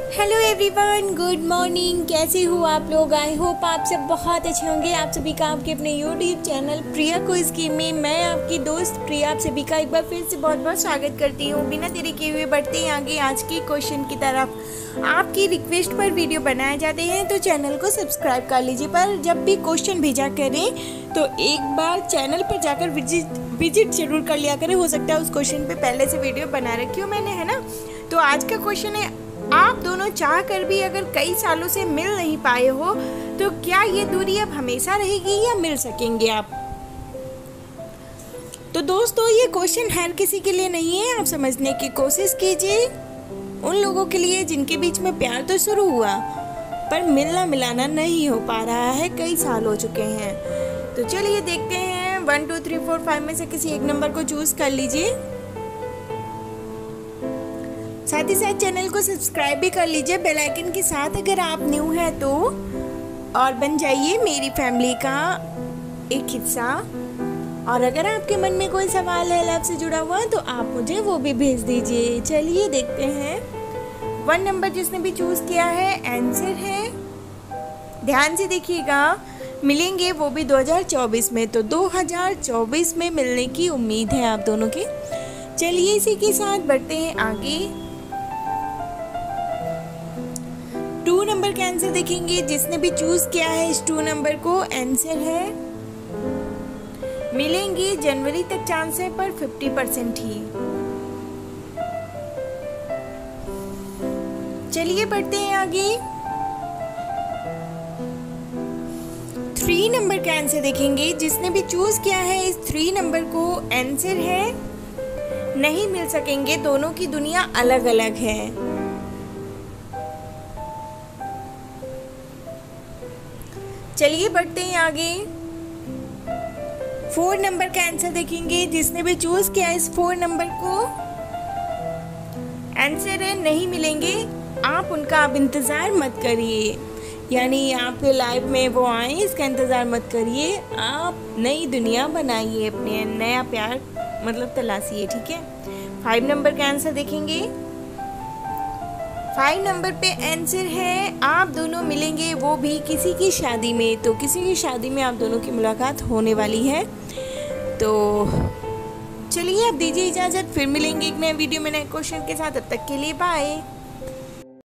Hello everyone, good morning. कैसे हो आप लोग? आई होप आप सब बहुत अच्छे होंगे। आप सभी का आपके अपने YouTube channel Priya quiz game में मैं आपकी दोस्त प्रिया आप सभी का एक बार फिर से बहुत बहुत स्वागत करती हूँ। बिना देरी किए हुए बढ़ते हैं आगे आज के क्वेश्चन की तरफ। आपकी रिक्वेस्ट पर वीडियो बनाए जाते हैं तो चैनल को सब्सक्राइब कर लीजिए। पर जब भी क्वेश्चन भेजा करें तो एक बार चैनल पर जाकर विजिट जरूर कर लिया करें। हो सकता है उस क्वेश्चन पे पहले से वीडियो बना रखी हो मैंने, है ना। तो आज का क्वेश्चन है, आप दोनों चाह कर भी अगर कई सालों से मिल नहीं पाए हो तो क्या ये दूरी अब हमेशा रहेगी या मिल सकेंगे आप? तो दोस्तों ये क्वेश्चन हर किसी के लिए नहीं है। आप समझने की कोशिश कीजिए। उन लोगों के लिए जिनके बीच में प्यार तो शुरू हुआ पर मिलना मिलाना नहीं हो पा रहा है, कई साल हो चुके हैं। तो चलिए देखते हैं 1 2 3 4 5 में से किसी एक नंबर को चूज कर लीजिए। साथ ही साथ चैनल को सब्सक्राइब भी कर लीजिए बेल आइकन के साथ अगर आप न्यू हैं तो, और बन जाइए मेरी फैमिली का एक हिस्सा। और अगर आपके मन में कोई सवाल है लव से जुड़ा हुआ तो आप मुझे वो भी भेज दीजिए। चलिए देखते हैं 1 नंबर जिसने भी चूज किया है आंसर है, ध्यान से देखिएगा, मिलेंगे वो भी 2024 में। तो 2024 में मिलने की उम्मीद है आप दोनों की। चलिए इसी के साथ बढ़ते हैं आगे। 2 नंबर का आंसर देखेंगे जिसने भी चूज किया है इस 2 नंबर को। आंसर है मिलेंगे जनवरी तक चांस है पर 50% ही। चलिए बढ़ते हैं आगे। 3 नंबर का आंसर देखेंगे जिसने भी चूज किया है इस 3 नंबर को। आंसर है नहीं मिल सकेंगे, दोनों की दुनिया अलग अलग है। चलिए बढ़ते हैं आगे। 4 नंबर का आंसर देखेंगे जिसने भी चूज किया इस 4 नंबर को। आंसर है नहीं मिलेंगे, आप उनका अब इंतजार मत करिए। यानी आपके लाइफ में वो आए इसका इंतजार मत करिए, आप नई दुनिया बनाइए, अपने नया प्यार मतलब तलाशिए, ठीक है। 5 नंबर का आंसर देखेंगे। 5 नंबर पे आंसर है आप दोनों मिलेंगे वो भी किसी की शादी में। तो किसी की शादी में आप दोनों की मुलाकात होने वाली है। तो चलिए अब दीजिए इजाज़त, फिर मिलेंगे एक नए वीडियो में नए क्वेश्चन के साथ। तब तक के लिए बाय।